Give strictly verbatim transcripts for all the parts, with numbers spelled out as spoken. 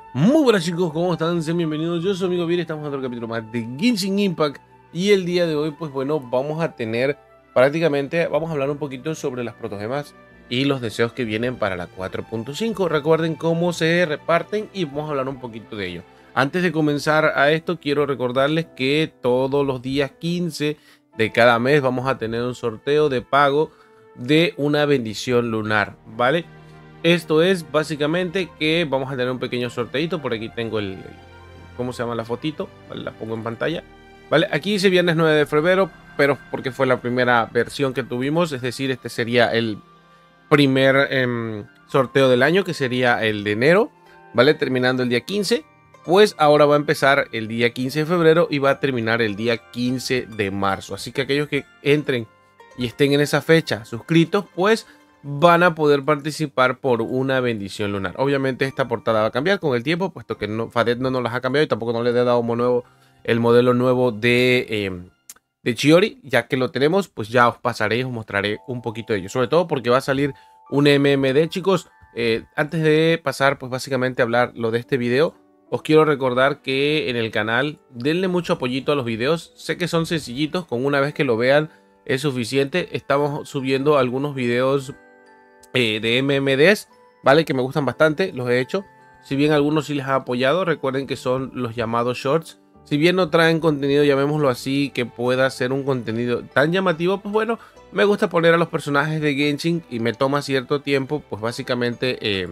Muy buenas chicos, ¿cómo están? Sean bienvenidos, yo soy amigo Vir, estamos en otro capítulo más de Genshin Impact. Y el día de hoy, pues bueno, vamos a tener prácticamente, vamos a hablar un poquito sobre las protogemas y los deseos que vienen para la cuatro punto cinco. Recuerden cómo se reparten y vamos a hablar un poquito de ello. Antes de comenzar a esto, quiero recordarles que todos los días quince de cada mes vamos a tener un sorteo de pago de una bendición lunar, ¿vale? Esto es básicamente que vamos a tener un pequeño sorteito. Por aquí tengo el, el ¿cómo se llama la fotito? Vale, la pongo en pantalla. Vale, aquí dice viernes nueve de febrero, pero porque fue la primera versión que tuvimos, es decir, este sería el primer eh, sorteo del año, que sería el de enero, ¿vale? Terminando el día quince, pues ahora va a empezar el día quince de febrero y va a terminar el día quince de marzo. Así que aquellos que entren y estén en esa fecha suscritos, pues van a poder participar por una bendición lunar. Obviamente esta portada va a cambiar con el tiempo, puesto que no, Fadet no nos las ha cambiado y tampoco no le he dado nuevo, el modelo nuevo de, eh, de Chiori. Ya que lo tenemos, pues ya os pasaré y os mostraré un poquito de ello. Sobre todo porque va a salir un M M D, chicos. Eh, antes de pasar, pues básicamente a hablar lo de este video, os quiero recordar que en el canal denle mucho apoyito a los videos. Sé que son sencillitos, con una vez que lo vean es suficiente. Estamos subiendo algunos videos Eh, de M M Ds, ¿vale? Que me gustan bastante, los he hecho. Si bien algunos sí les ha apoyado, recuerden que son los llamados shorts. Si bien no traen contenido, llamémoslo así, que pueda ser un contenido tan llamativo, pues bueno, me gusta poner a los personajes de Genshin y me toma cierto tiempo, pues básicamente eh,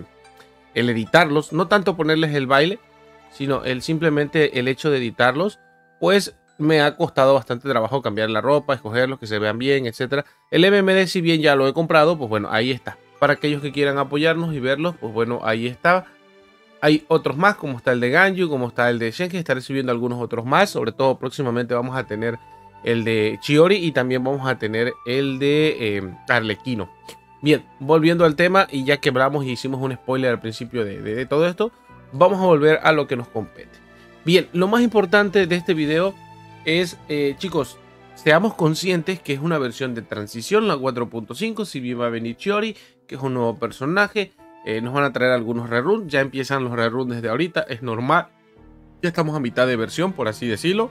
el editarlos. No tanto ponerles el baile, sino el simplemente el hecho de editarlos, pues me ha costado bastante trabajo cambiar la ropa, escogerlos, que se vean bien, etcétera. El M M D, si bien ya lo he comprado, pues bueno, ahí está. Para aquellos que quieran apoyarnos y verlos, pues bueno, ahí está. Hay otros más, como está el de Ganyu, como está el de Shenki. Estaré subiendo algunos otros más. Sobre todo próximamente vamos a tener el de Chiori y también vamos a tener el de eh, Arlequino. Bien, volviendo al tema, y ya quebramos y hicimos un spoiler al principio de, de, de todo esto, vamos a volver a lo que nos compete. Bien, lo más importante de este video es, eh, chicos, seamos conscientes que es una versión de transición, la cuatro punto cinco. Si bien va a venir Chiori, que es un nuevo personaje, eh, nos van a traer algunos reruns. Ya empiezan los reruns desde ahorita, es normal. Ya estamos a mitad de versión, por así decirlo,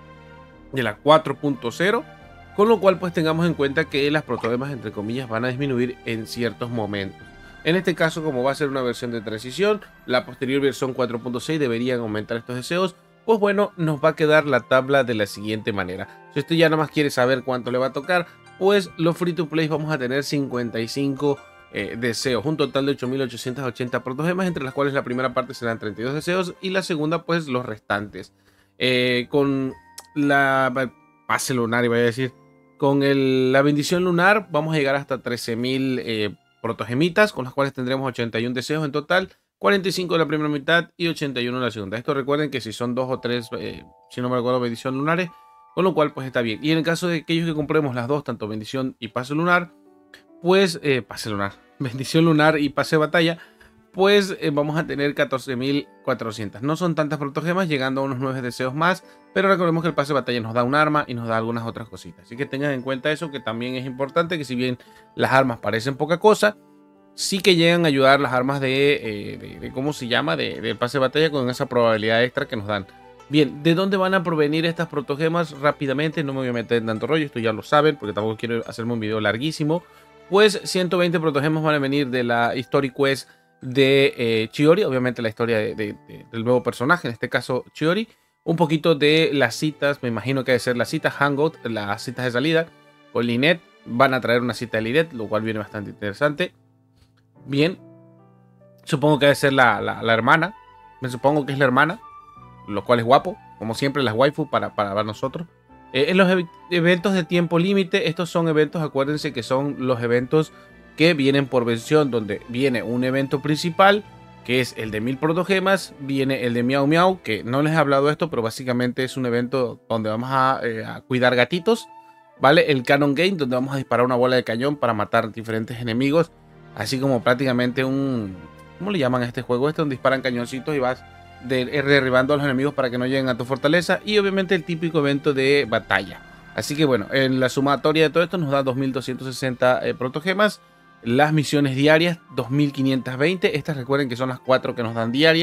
de la cuatro punto cero. Con lo cual, pues tengamos en cuenta que las protogemas, entre comillas, van a disminuir en ciertos momentos. En este caso, como va a ser una versión de transición, la posterior versión cuatro punto seis deberían aumentar estos deseos. Pues bueno, nos va a quedar la tabla de la siguiente manera. Si usted ya nada más quiere saber cuánto le va a tocar, pues los free to play vamos a tener cincuenta y cinco eh, deseos, un total de ocho mil ochocientas ochenta protogemas, entre las cuales la primera parte serán treinta y dos deseos y la segunda pues los restantes. Eh, con la pase lunar, iba a decir, con el, la bendición lunar vamos a llegar hasta trece mil eh, protogemitas, con las cuales tendremos ochenta y uno deseos en total. cuarenta y cinco en la primera mitad y ochenta y uno en la segunda. Esto recuerden que si son dos o tres, eh, si no me recuerdo, bendición lunares, con lo cual pues está bien. Y en el caso de aquellos que compremos las dos, tanto bendición y pase lunar, pues, eh, pase lunar, bendición lunar y pase batalla, pues eh, vamos a tener catorce mil cuatrocientos. No son tantas protogemas, llegando a unos nueve deseos más, pero recordemos que el pase batalla nos da un arma y nos da algunas otras cositas. Así que tengan en cuenta eso, que también es importante, que si bien las armas parecen poca cosa, sí que llegan a ayudar las armas de, eh, de, de ¿cómo se llama? De, de pase de batalla, con esa probabilidad extra que nos dan. Bien, ¿de dónde van a provenir estas protogemas? Rápidamente, no me voy a meter en tanto rollo, esto ya lo saben, porque tampoco quiero hacerme un video larguísimo. Pues ciento veinte protogemas van a venir de la History Quest de eh, Chiori, obviamente la historia de, de, de, del nuevo personaje, en este caso Chiori. Un poquito de las citas, me imagino que debe ser las citas Hangout, las citas de salida, con Lynette. Van a traer una cita de Lynette, lo cual viene bastante interesante. Bien, supongo que debe ser la, la, la hermana. Me supongo que es la hermana, lo cual es guapo, como siempre las waifu para, para ver nosotros. Eh, en los ev eventos de tiempo límite, estos son eventos, acuérdense que son los eventos que vienen por versión, donde viene un evento principal, que es el de mil protogemas, viene el de Miau Miau, que no les he hablado de esto, pero básicamente es un evento donde vamos a, eh, a cuidar gatitos, ¿vale? El Cannon Game, donde vamos a disparar una bola de cañón para matar diferentes enemigos. Así como prácticamente un... ¿Cómo le llaman a este juego? Este donde disparan cañoncitos y vas de, derribando a los enemigos para que no lleguen a tu fortaleza. Y obviamente el típico evento de batalla. Así que bueno, en la sumatoria de todo esto nos da dos mil doscientos sesenta eh, protogemas. Las misiones diarias, dos mil quinientos veinte. Estas recuerden que son las cuatro que nos dan diarias.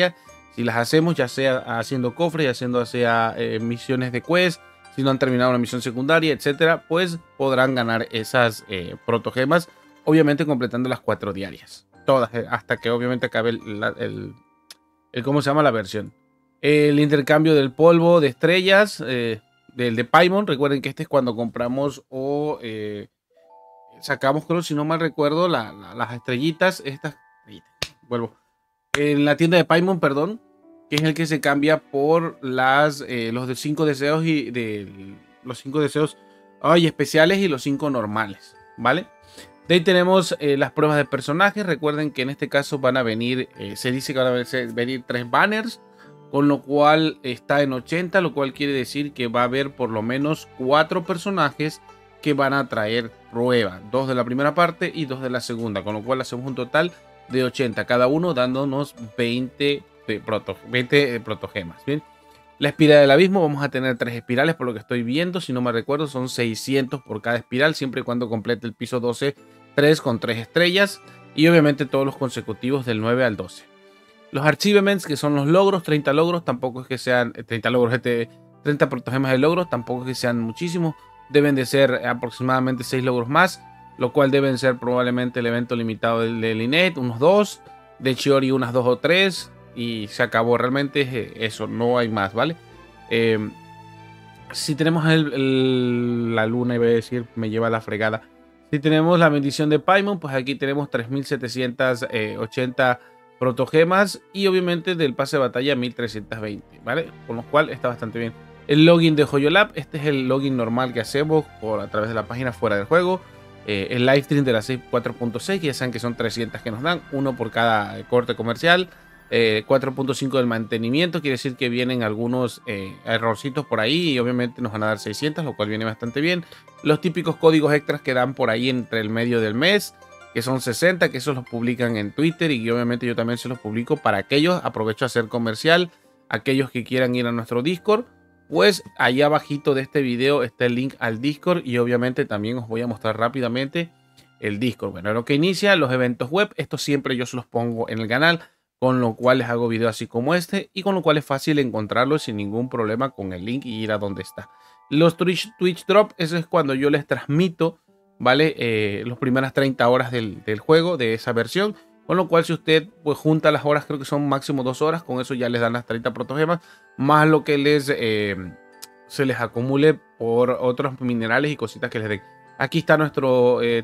Si las hacemos, ya sea haciendo cofres, ya haciendo sea eh, misiones de quest, si no han terminado una misión secundaria, etcétera, pues podrán ganar esas eh, protogemas, obviamente completando las cuatro diarias. Todas, eh, hasta que obviamente acabe el, el, el, el ¿cómo se llama? La versión. El intercambio del polvo de estrellas, eh, del de Paimon. Recuerden que este es cuando compramos o eh, sacamos, creo, si no mal recuerdo, la, la, las estrellitas. Estas, vuelvo. En la tienda de Paimon, perdón, que es el que se cambia por las eh, los de cinco deseos y de los cinco deseos ay, especiales y los cinco normales, ¿vale? De ahí tenemos eh, las pruebas de personajes. Recuerden que en este caso van a venir, eh, se dice que van a venir tres banners, con lo cual está en ochenta, lo cual quiere decir que va a haber por lo menos cuatro personajes que van a traer prueba, dos de la primera parte y dos de la segunda, con lo cual hacemos un total de ochenta, cada uno dándonos veinte, de proto, veinte eh, protogemas. Bien, la espiral del abismo, vamos a tener tres espirales por lo que estoy viendo, si no me recuerdo son seiscientos por cada espiral, siempre y cuando complete el piso doce, tres con tres estrellas, y obviamente todos los consecutivos del nueve al doce. Los achievements, que son los logros, treinta logros, tampoco es que sean treinta logros, este, treinta protogemas de logros, tampoco es que sean muchísimos, deben de ser aproximadamente seis logros más, lo cual deben ser probablemente el evento limitado de, de Lynette, unos dos, de Chiori unas dos o tres, y se acabó, realmente eso, no hay más, ¿vale? Eh, si tenemos el, el, la luna, iba a decir, me lleva a la fregada. Si tenemos la bendición de Paimon, pues aquí tenemos tres mil setecientos ochenta protogemas y obviamente del pase de batalla mil trescientos veinte, ¿vale? Con lo cual está bastante bien. El login de JoyoLab, este es el login normal que hacemos por a través de la página fuera del juego. Eh, el live stream de la seis cuatro punto seis, que ya saben que son trescientas que nos dan, uno por cada corte comercial. Eh, cuatro punto cinco del mantenimiento, quiere decir que vienen algunos eh, errorcitos por ahí y obviamente nos van a dar seiscientos, lo cual viene bastante bien. Los típicos códigos extras que dan por ahí entre el medio del mes, que son sesenta, que esos los publican en Twitter y obviamente yo también se los publico para aquellos, aprovecho a hacer comercial, aquellos que quieran ir a nuestro Discord, pues allá abajito de este video está el link al Discord y obviamente también os voy a mostrar rápidamente el Discord. Bueno, lo que inicia los eventos web, estos siempre yo se los pongo en el canal, con lo cual les hago videos así como este y con lo cual es fácil encontrarlos sin ningún problema con el link y ir a donde está. Los Twitch, Twitch Drop, eso es cuando yo les transmito, ¿vale? Eh, las primeras treinta horas del, del juego, de esa versión, con lo cual si usted pues junta las horas, creo que son máximo dos horas, con eso ya les dan las treinta protogemas, más lo que les eh, se les acumule por otros minerales y cositas que les den. Aquí está nuestro eh,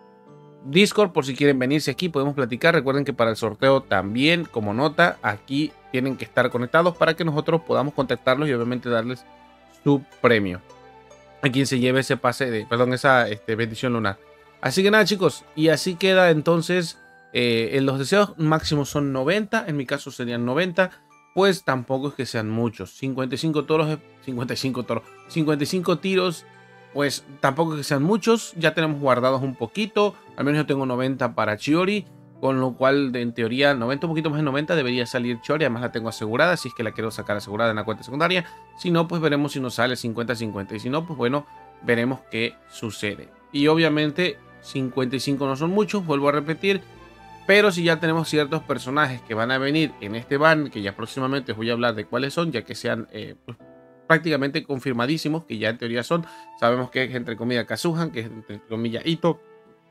Discord, por si quieren venirse aquí, podemos platicar. Recuerden que para el sorteo también, como nota, aquí tienen que estar conectados para que nosotros podamos contactarlos y obviamente darles su premio a quien se lleve ese pase de, perdón, esa este, bendición lunar. Así que nada, chicos, y así queda entonces. Eh, en los deseos máximos son noventa, en mi caso serían noventa, pues tampoco es que sean muchos. cincuenta y cinco toros, cincuenta y cinco toros, cincuenta y cinco tiros, pues tampoco es que sean muchos. Ya tenemos guardados un poquito, al menos yo tengo noventa para Chiori, con lo cual en teoría noventa, un poquito más de noventa debería salir Chiori. Además la tengo asegurada, si es que la quiero sacar asegurada en la cuenta secundaria. Si no, pues veremos si nos sale cincuenta cincuenta, y si no, pues bueno, veremos qué sucede. Y obviamente cincuenta y cinco no son muchos, vuelvo a repetir. Pero si ya tenemos ciertos personajes que van a venir en este ban, que ya próximamente os voy a hablar de cuáles son, ya que sean eh, pues, prácticamente confirmadísimos, que ya en teoría son. Sabemos que es entre comillas Kazuhan, que es entre comillas Ito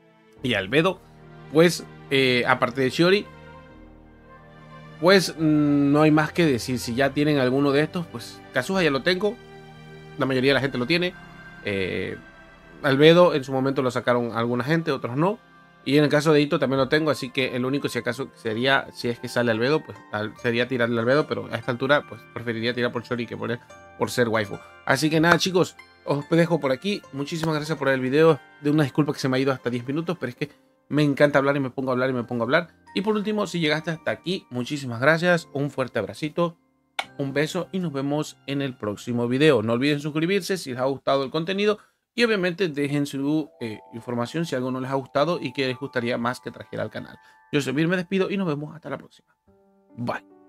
y Albedo. Pues eh, aparte de Chiori, pues mmm, no hay más que decir. Si ya tienen alguno de estos, pues Kazuha ya lo tengo. La mayoría de la gente lo tiene. Eh, Albedo en su momento lo sacaron alguna gente, otros no. Y en el caso de Ito también lo tengo, así que el único si acaso sería, si es que sale Albedo, pues sería tirarle Albedo, pero a esta altura pues preferiría tirar por Chiori que por, por ser waifu. Así que nada, chicos, os dejo por aquí. Muchísimas gracias por el video. De una disculpa que se me ha ido hasta diez minutos, pero es que me encanta hablar y me pongo a hablar y me pongo a hablar. Y por último, si llegaste hasta aquí, muchísimas gracias, un fuerte abracito, un beso y nos vemos en el próximo video. No olviden suscribirse si les ha gustado el contenido. Y obviamente dejen su eh, información si algo no les ha gustado y que les gustaría más que trajera al canal. Yo soy Vir, me despido y nos vemos hasta la próxima. Bye.